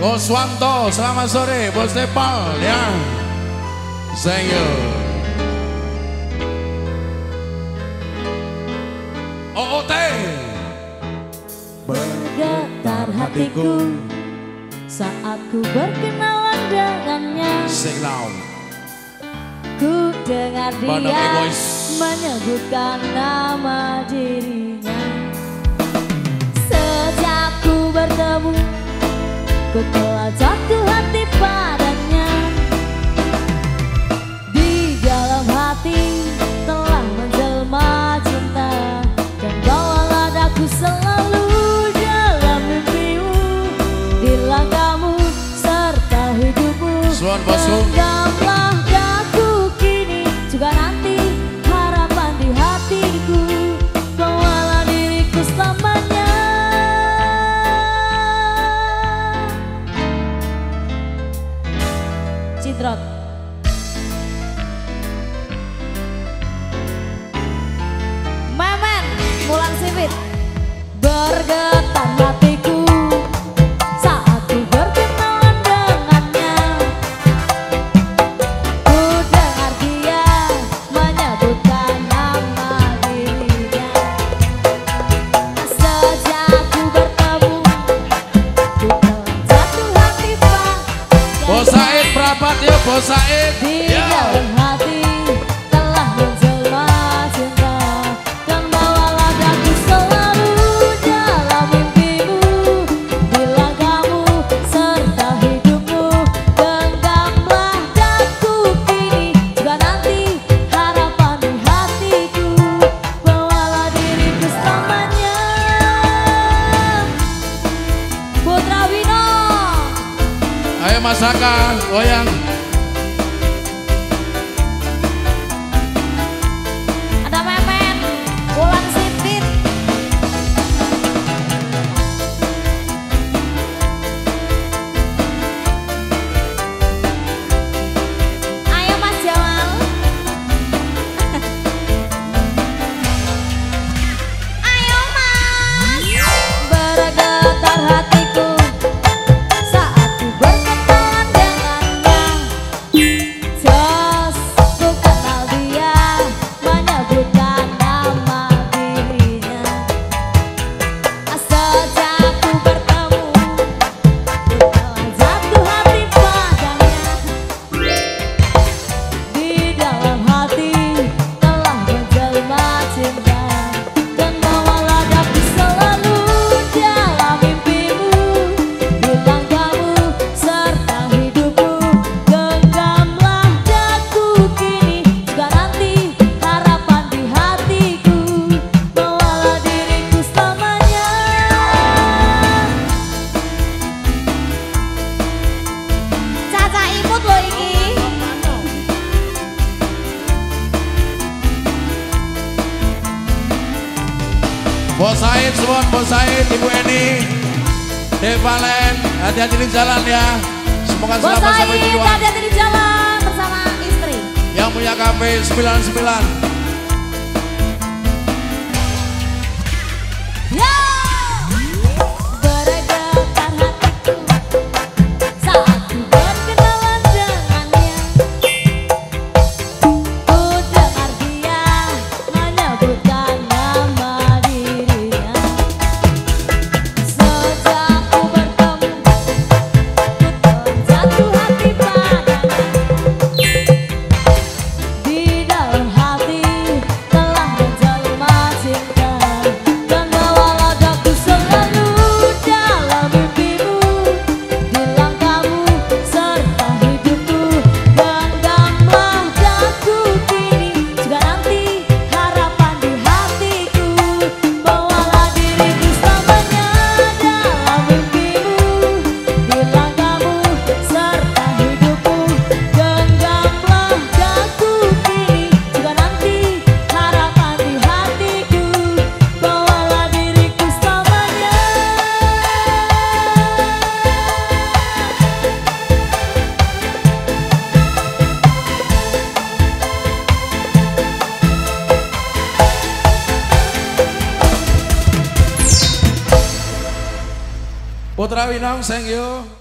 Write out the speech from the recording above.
Goswanto, selamat sore Bos Nepal ya. Thank you. OOT. Bergetar hatiku saat ku berkenalan dengannya. Sing loud. Ku dengar dia menyebutkan nama dirinya. Sejak ku bertemu, ku telah jatuh hati padanya. Di dalam hati telah menjelma cinta, dan bawalah daku selalu dalam mimpimu, di langkahmu serta hidupmu. Genggamlah daku kini juga nanti, harapan di hatiku, bawalah diriku selamanya. Cidrot. Memen, Mulan Sipit. Bergetar hatiku saat ku berkenalan dengannya. Ku dengar dia menyebutkan nama dirinya. Sejak ku bertemu, ku telah jatuh hati padanya. Bos Said Prapat ya Bos Said. Di dalam hati telah menjelma cinta, dan bawalah daku selalu dalam mimpimu, di langkahmu serta hidupmu. Genggamlah daku kini juga nanti, harapan di hatiku, bawalah diriku selamanya. Putra Wino. Ayo Mas Saka, goyang. Ada Memen, Mulan Sipit. Ayo Mas Jamal. Ayo Mas. Bergetar hatiku saat ku berkenalan dengannya. Jos, ku kenal dia menyebutkan nama dirinya. Sejak ku bertemu, ku telah jatuh hati padanya. Di dalam hati telah menjelma cinta, dan bawalah daku selalu dalam mimpimu, di langkahmu serta hidupmu. Genggamlah daku kini juga nanti, harapan di hatiku, bawalah diriku selamanya. Caca imut loh iki. Bos Said semua, Bos Said, Ibu Eni, Devalen, hati-hati di jalan ya. Semoga Bos selamat sampai Said tujuan. hati-hati di jalan bersama istri. Yang punya KP 99. Ya! Bergetar hatiku saat ku berkenalan dengannya. Ku dengar dia menyebutkan nama dirinya. Sejak ku bertemu, ku telah jatuh hati padanya. Di dalam hati telah menjelma cinta, dan bawalah daku selalu dalam mimpimu, di langkahmu serta hidupmu. Genggamlah daku kini juga nanti, harapan di hatiku, bawalah diriku selamanya dalam mimpimu, di langkahmu serta hidupmu. Genggamlah daku kini juga nanti, harapan di hatiku, bawalah diriku selamanya. Putra Winong, thank you.